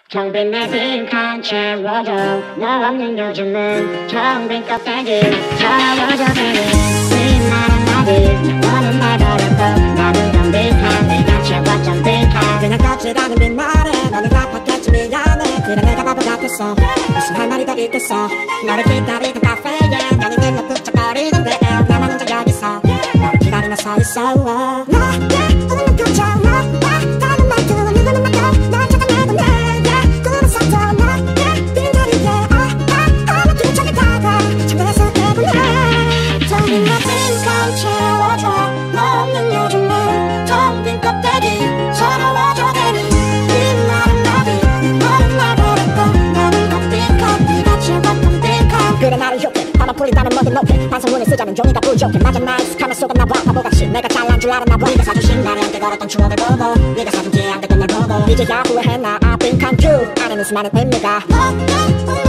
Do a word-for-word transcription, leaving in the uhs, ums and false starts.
텅빈 내 빈칸 채워줘. 너 없는 요즘은 텅빈 껍데기 채워줘 baby. 네 말은 나비 너는 날 버렸고 나는 텅빈칸 네가 채웠던 빈칸. 그냥 껍질하는 빈말에 너는 답하겠지 미안해. 그래 내가 바보 같았어. 무슨 할 말이 더 있겠어. 너를 기다리던 카페에 나는 일로 북적거리는데 나만 혼자 여기서 너를 기다리며 서 있어. 너의 오늘은 펼쳐 너의 다른 말투는 누구는 맡겨 널 찾아내고 내게 꿈을 섞어 너의 빈자리에 어어 뒤척이 다가 창문에서 깨보내. 텅빈 내 빈칸 채워줘. 너 없는 요즘은 텅빈 껍데기 서러워져 괜히. 네 말은 나비 너는 날 버렸고 나는 껍데기칸 네가 채웠던 빈칸. 그래 나를 욕해 화만 풀린다면 뭐든 높게 반성문을 쓰자면 종이가 부족해. 맞아 나 익숙하면 속았나봐 바보같이 내가 잘난 줄 알았나봐. 네가 사준 신발에 함께 걸었던 추억을 보고 네가 사준 기회 안 됐던 날 보고 이제야 후회해 나 I've been confused 안에는 수많은 의미가.